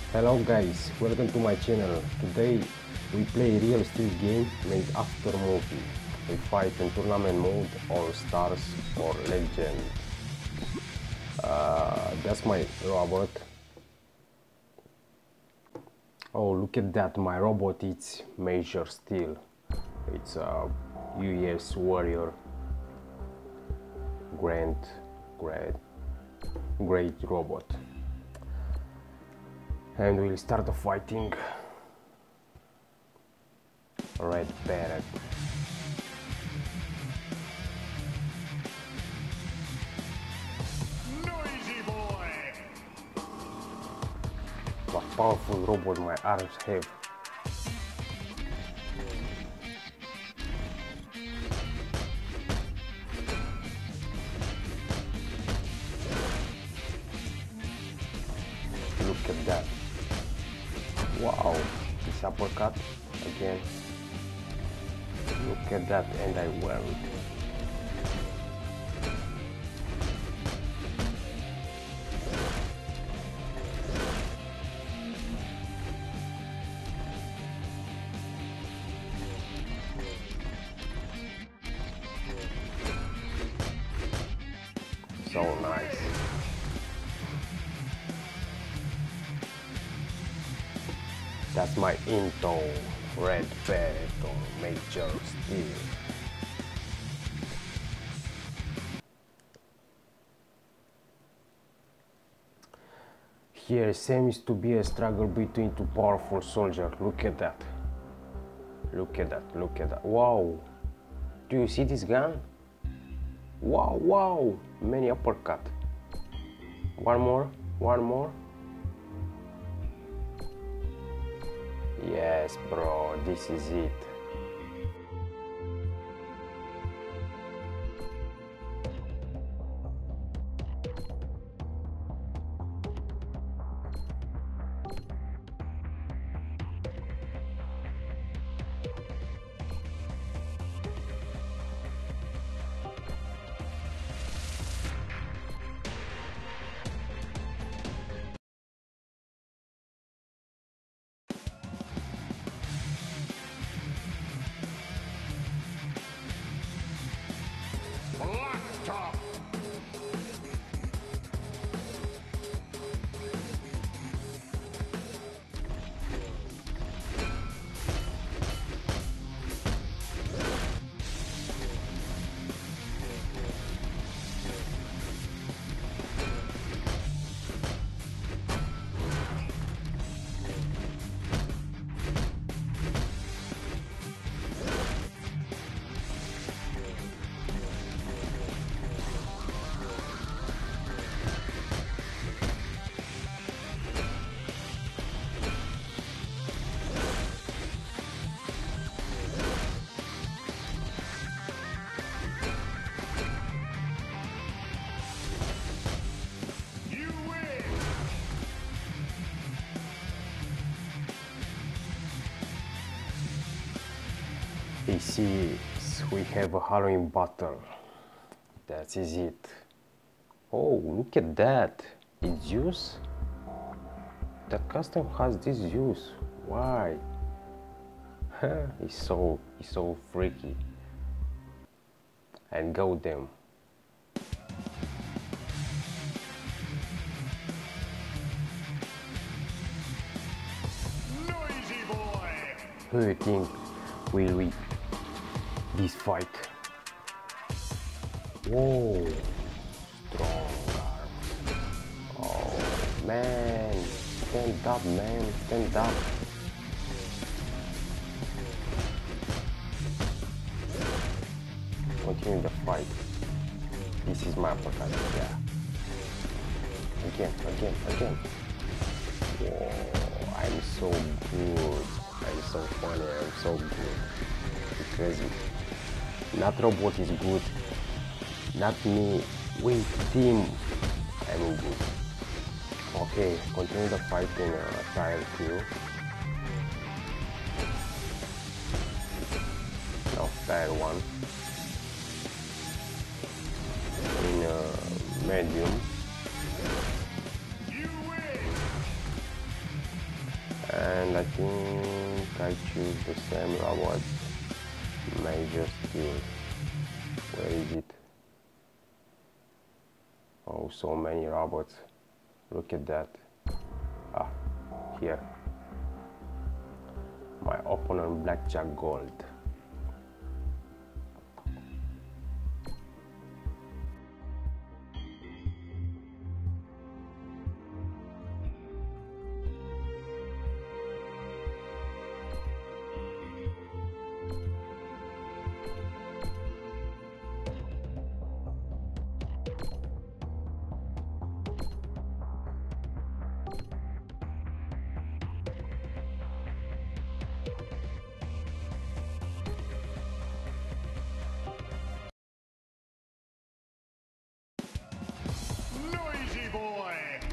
Hello guys, welcome to my channel. Today we play real street game made after movie. We fight in tournament mode, all stars or legend. That's my robot. Oh, look at that, my robot is major steel. It's a US warrior. Great robot. And we'll start the fighting. Red Parrot. Noisy boy. What powerful robot my arms have. Look at that. Wow, this uppercut again. Look at that, and I wear it. So nice. That's my Into Red Parrot or Major Steel. Here seems to be a struggle between two powerful soldiers. Look at that. Look at that, look at that. Wow. Do you see this gun? Wow, wow. Many uppercut. One more, one more. Yes, bro, this is it. Blacktop. This is, we have a Halloween battle. That is it. Oh, look at that. It's Zeus? That custom has this Zeus. Why? He's so freaky. And go them. Noisy boy. Who do you think will win this fight? Whoa, strong arms. Oh man, stand up, man, stand up. Continue the fight. This is my uppercut, yeah. Again. Whoa, I'm so good. I'm so funny, I'm so good. Because not robot is good, not me, we team, I'm good. Okay, continue the fight in tire 2. No, tire 1. In medium. You win. and I think I choose the same robot. Major skill. Where is it? Oh, so many robots. Look at that. Ah, here. My opponent Blackjack Gold. Noisy boy.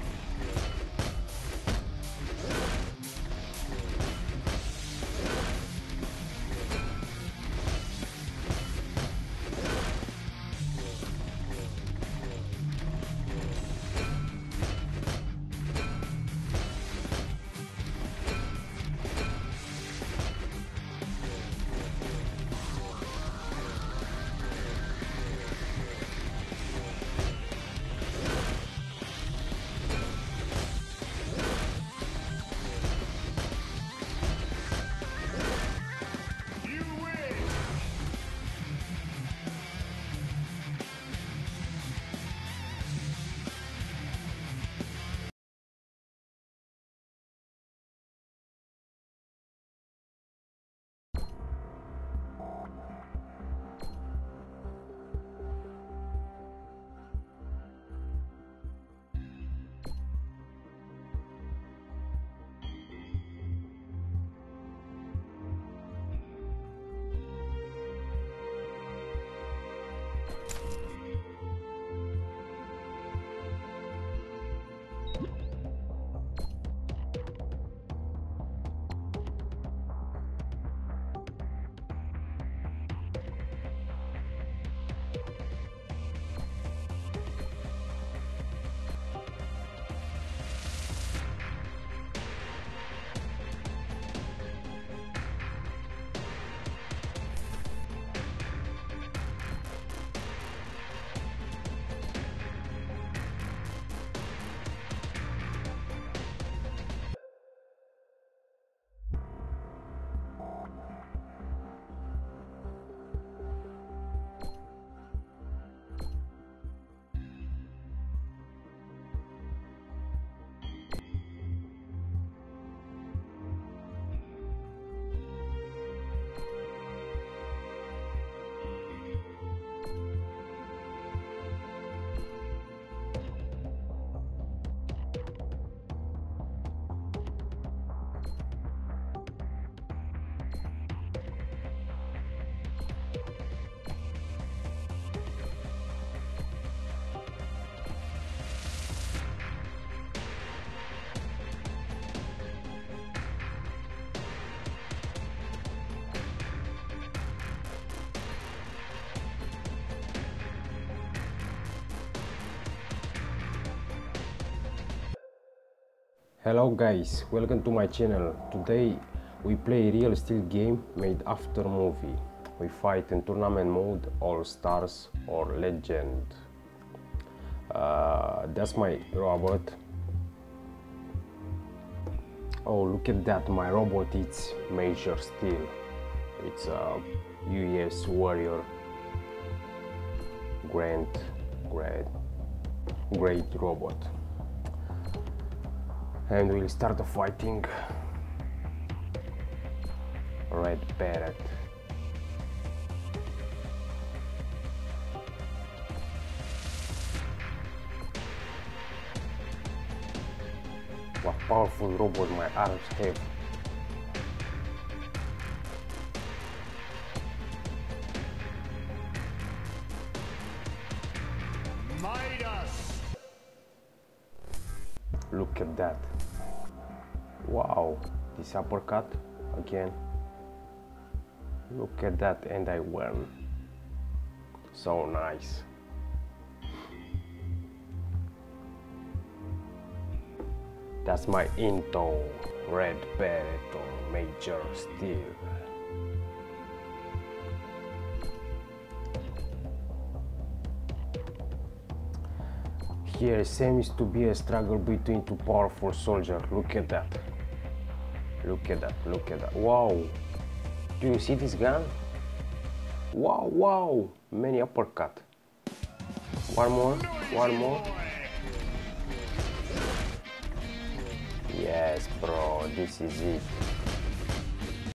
You win. Hello guys, welcome to my channel. Today we play real steel game made after movie. We fight in tournament mode, all stars or legend. That's my robot. Oh, look at that, my robot is major steel. It's a US warrior. Great robot. And we'll start the fighting. Red Parrot. What powerful robot my arms have. Midas. Look at that. Wow, this uppercut again. Look at that, and I won. So nice. That's my into. red beret or major steel. Here seems to be a struggle between two powerful soldiers. Look at that. Look at that, look at that. Wow. Do you see this gun? Wow, wow. Many uppercut. One more, one more. Yes, bro, this is it.